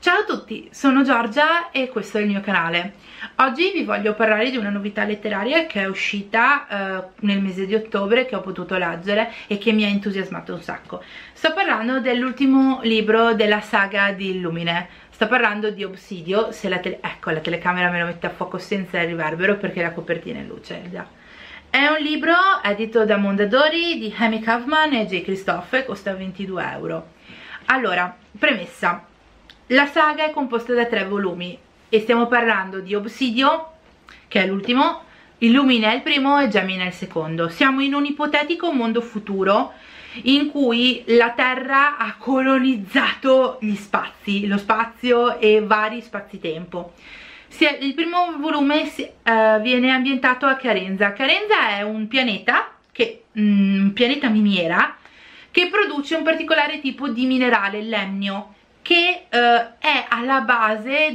Ciao a tutti, sono Giorgia e questo è il mio canale. Oggi vi voglio parlare di una novità letteraria che è uscita nel mese di ottobre, che ho potuto leggere e che mi ha entusiasmato un sacco. Sto parlando dell'ultimo libro della saga di Illumine. Sto parlando di Obsidio. Se la telecamera me lo mette a fuoco senza il riverbero perché la copertina è luce. È un libro edito da Mondadori di Amy Kaufman e J. Christophe, costa 22 euro. Allora, premessa. La saga è composta da 3 volumi e stiamo parlando di Obsidio, che è l'ultimo, Illumine è il primo e Gemina è il secondo. Siamo in un ipotetico mondo futuro in cui la Terra ha colonizzato gli spazi, lo spazio e vari spazi-tempo. Il primo volume viene ambientato a Carenza. Carenza è un pianeta, un pianeta miniera, che produce un particolare tipo di minerale, l'emnio, che è alla base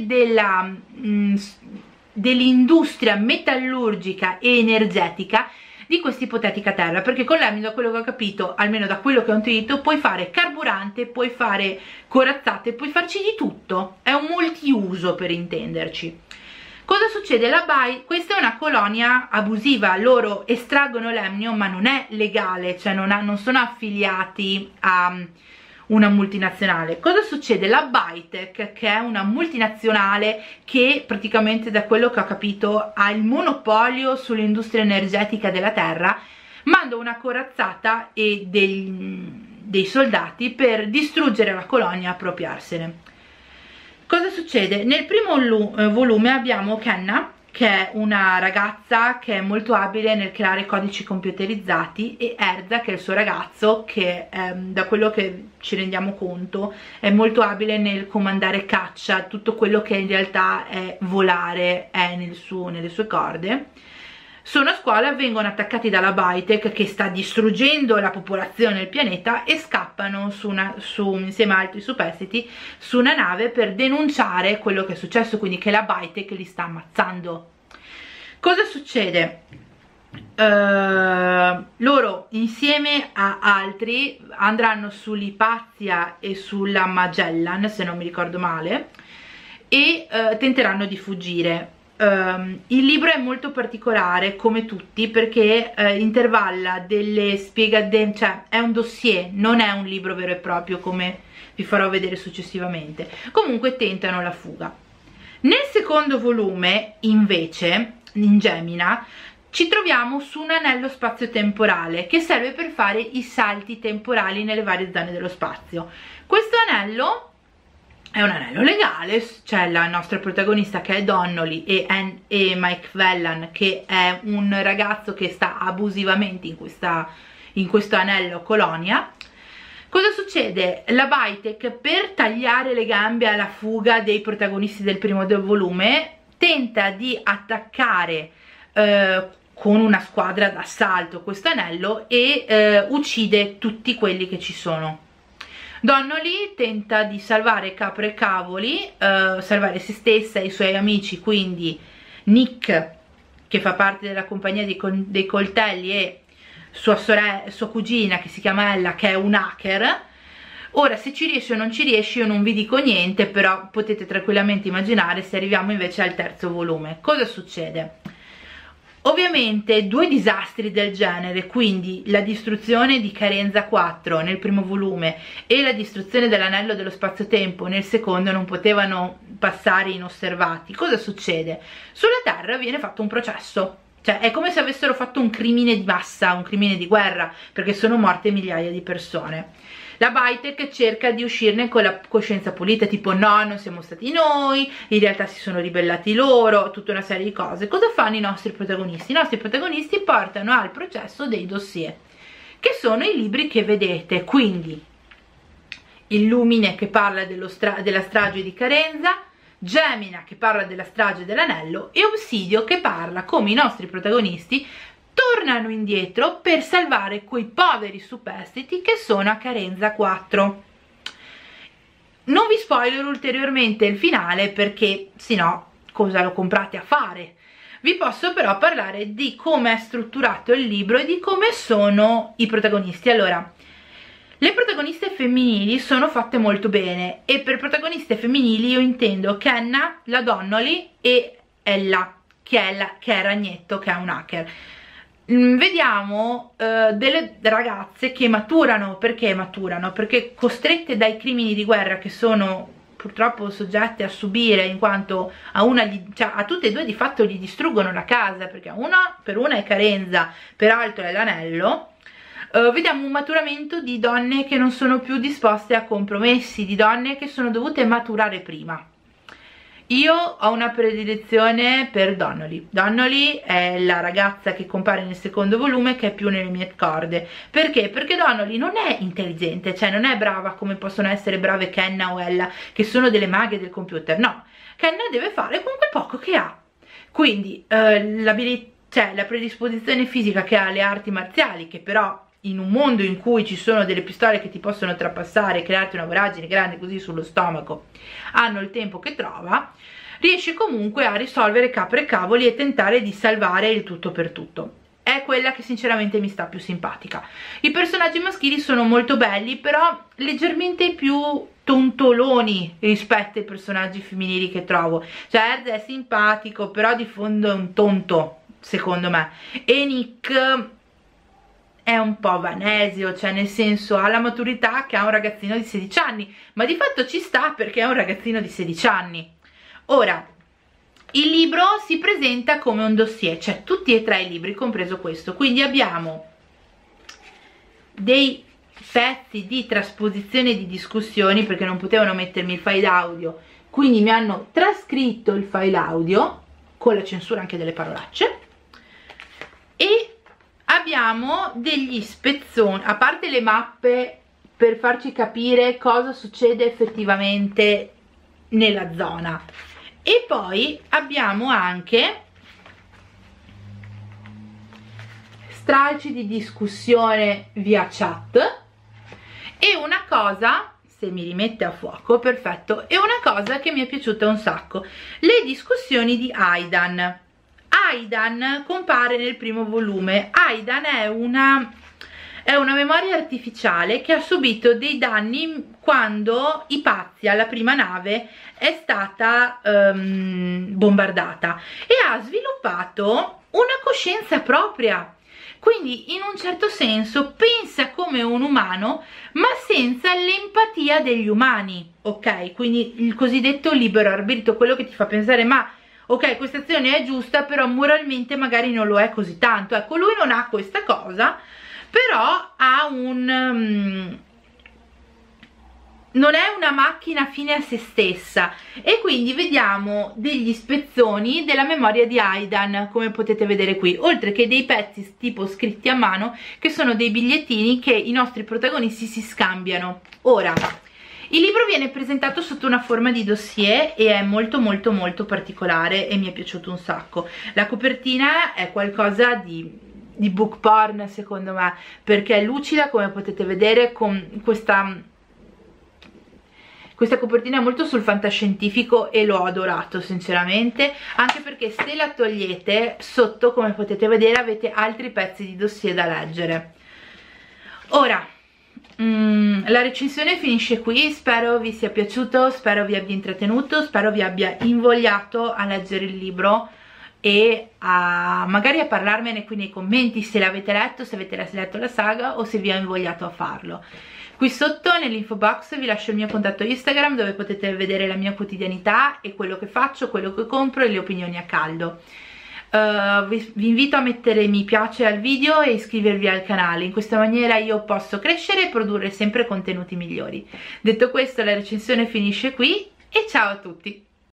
dell'industria metallurgica e energetica di questa ipotetica terra, perché con l'emnio, da quello che ho capito, almeno da quello che ho intuito, puoi fare carburante, puoi fare corazzate, puoi farci di tutto, è un multiuso per intenderci. Cosa succede? Questa è una colonia abusiva, loro estraggono l'emnio ma non è legale, cioè non sono affiliati a una multinazionale. Cosa succede? La Bytech, che è una multinazionale che praticamente, da quello che ho capito, ha il monopolio sull'industria energetica della terra, manda una corazzata e dei soldati per distruggere la colonia e appropriarsene. Cosa succede? Nel primo volume abbiamo Kenna, che è una ragazza che è molto abile nel creare codici computerizzati, e Erza, che è il suo ragazzo, che da quello che ci rendiamo conto è molto abile nel comandare caccia, tutto quello che in realtà è volare è nelle sue corde. Sono a scuola, vengono attaccati dalla Bytech che sta distruggendo la popolazione del pianeta e scappano insieme a altri superstiti su una nave per denunciare quello che è successo, quindi che la Bytech li sta ammazzando. Cosa succede? Loro insieme a altri andranno sull'Ipazia e sulla Magellan, se non mi ricordo male, e tenteranno di fuggire. Il libro è molto particolare, come tutti, perché intervalla delle spiegazioni, cioè è un dossier, non è un libro vero e proprio, come vi farò vedere successivamente. Comunque tentano la fuga. Nel secondo volume, invece, in Gemina, ci troviamo su un anello spazio-temporale che serve per fare i salti temporali nelle varie zone dello spazio. Questo anello è un anello legale, c'è la nostra protagonista che è Donnelly e Mike Vellan, che è un ragazzo che sta abusivamente in questo anello colonia. Cosa succede? La Bytech, per tagliare le gambe alla fuga dei protagonisti del primo volume, tenta di attaccare con una squadra d'assalto questo anello e uccide tutti quelli che ci sono. Donnelly tenta di salvare capre e cavoli, salvare se stessa e i suoi amici, quindi Nick, che fa parte della compagnia dei coltelli, e sua cugina, che si chiama Ella, che è un hacker. Ora, se ci riesci o non ci riesci io non vi dico niente, però potete tranquillamente immaginare se arriviamo invece al terzo volume. Cosa succede? Ovviamente 2 disastri del genere, quindi la distruzione di Carenza 4 nel primo volume e la distruzione dell'anello dello spazio-tempo nel secondo, non potevano passare inosservati. Cosa succede? Sulla Terra viene fatto un processo, cioè è come se avessero fatto un crimine di massa, un crimine di guerra, perché sono morte migliaia di persone. La Bytech cerca di uscirne con la coscienza pulita, tipo no, non siamo stati noi, in realtà si sono ribellati loro, tutta una serie di cose. Cosa fanno i nostri protagonisti? I nostri protagonisti portano al processo dei dossier, che sono i libri che vedete, quindi Illumine, che parla della strage di Carenza, Gemina, che parla della strage dell'anello, e Obsidio, che parla come i nostri protagonisti tornano indietro per salvare quei poveri superstiti che sono a Carenza 4. Non vi spoilerò ulteriormente il finale, perché sennò cosa lo comprate a fare? Vi posso però parlare di come è strutturato il libro e di come sono i protagonisti. Allora, Le protagoniste femminili sono fatte molto bene, e per protagoniste femminili io intendo Kenna, la Donnelly e Ella, che è Ragnetto, che è un hacker. Vediamo delle ragazze che maturano. Perché maturano? Perché costrette dai crimini di guerra che sono purtroppo soggette a subire, in quanto a tutte e due di fatto gli distruggono la casa, perché per una è carenza, per altro è l'anello. Vediamo un maturamento di donne che non sono più disposte a compromessi, di donne che sono dovute maturare prima. Io ho una predilezione per Donnelly. Donnelly è la ragazza che compare nel secondo volume, che è più nelle mie corde. Perché? Perché Donnelly non è intelligente, cioè non è brava come possono essere brave Kenna o Ella, che sono delle maghe del computer. No, Kenna deve fare con quel poco che ha. Quindi la predisposizione fisica che ha alle arti marziali, che però in un mondo in cui ci sono delle pistole che ti possono trapassare e crearti una voragine grande così sullo stomaco, hanno il tempo che trova, riesce comunque a risolvere capre e cavoli e tentare di salvare il tutto per tutto. È quella che sinceramente mi sta più simpatica. I personaggi maschili sono molto belli, però leggermente più tontoloni rispetto ai personaggi femminili che trovo. Cioè Erd è simpatico, però di fondo è un tonto, secondo me, e Nick è un po' vanesio, cioè nel senso ha la maturità che ha un ragazzino di 16 anni, ma di fatto ci sta perché è un ragazzino di 16 anni. Ora, il libro si presenta come un dossier, cioè tutti e tre i libri, compreso questo, quindi abbiamo dei pezzi di trasposizione e di discussioni, perché non potevano mettermi il file audio, quindi mi hanno trascritto il file audio con la censura anche delle parolacce, e abbiamo degli spezzoni, a parte le mappe per farci capire cosa succede effettivamente nella zona, e poi abbiamo anche stralci di discussione via chat, e una cosa, se mi rimette a fuoco, perfetto, e una cosa che mi è piaciuta un sacco, le discussioni di Aidan. Aidan compare nel primo volume. Aidan è una memoria artificiale che ha subito dei danni quando Ipazia, la prima nave, è stata bombardata, e ha sviluppato una coscienza propria. Quindi in un certo senso pensa come un umano, ma senza l'empatia degli umani, ok? Quindi il cosiddetto libero arbitrio, quello che ti fa pensare, ma ok, questa azione è giusta, però moralmente magari non lo è così tanto. Ecco, lui non ha questa cosa, però ha non è una macchina fine a se stessa, e quindi vediamo degli spezzoni della memoria di Aidan, come potete vedere qui, oltre che dei pezzi tipo scritti a mano, che sono dei bigliettini che i nostri protagonisti si scambiano. Ora, il libro viene presentato sotto una forma di dossier e è molto molto molto particolare e mi è piaciuto un sacco. La copertina è qualcosa di book porn, secondo me, perché è lucida, come potete vedere, con questa copertina è molto sul fantascientifico, e l'ho adorato sinceramente, anche perché se la togliete sotto, come potete vedere, avete altri pezzi di dossier da leggere. Ora, la recensione finisce qui, spero vi sia piaciuto, spero vi abbia intrattenuto, spero vi abbia invogliato a leggere il libro e magari a parlarmene qui nei commenti se l'avete letto, se avete letto la saga o se vi ha invogliato a farlo. Qui sotto nell'info box vi lascio il mio contatto Instagram, dove potete vedere la mia quotidianità e quello che faccio, quello che compro e le opinioni a caldo. Vi invito a mettere mi piace al video e iscrivervi al canale, in questa maniera io posso crescere e produrre sempre contenuti migliori. Detto questo, la recensione finisce qui e ciao a tutti!